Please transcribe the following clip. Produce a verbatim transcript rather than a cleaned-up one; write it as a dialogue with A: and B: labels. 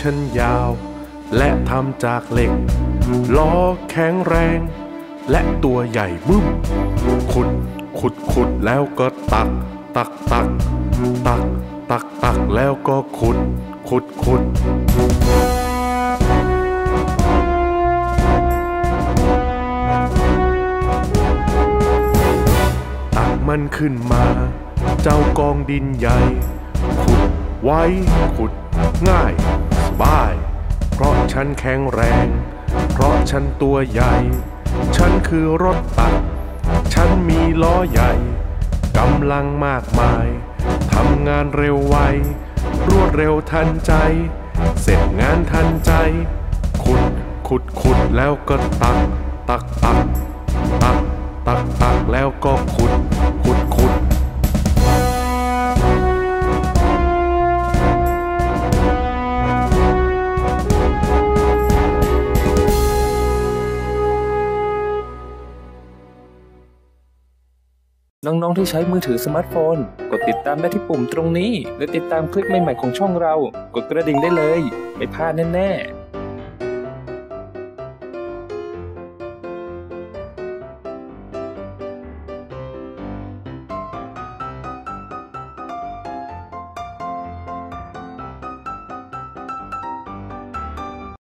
A: ฉันยาวและทำจากเหล็กล้อแข็งแรงและตัวใหญ่บึ้มขุดขุดขุดแล้วก็ตักตักตักตักตักตักแล้วก็ขุดขุดขุดตักมันขึ้นมาเจ้ากองดินใหญ่ขุดไว้ขุดง่ายสบายเพราะฉันแข็งแรงเพราะฉันตัวใหญ่ฉันคือรถตักฉันมีล้อใหญ่กำลังมากมายทำงานเร็วไวรวดเร็วทันใจเสร็จงานทันใจขุดขุดขุดแล้วก็ตักตักตักตักตักตักแล้วก็ขุดขุดขุด
B: น้องๆที่ใช้มือถือสมาร์ทโฟนกดติดตามได้ที่ปุ่มตรงนี้และติดตามคลิปใหม่ๆของช่องเรากดกระดิ่งได้เลยไม่พลาดแน่ๆ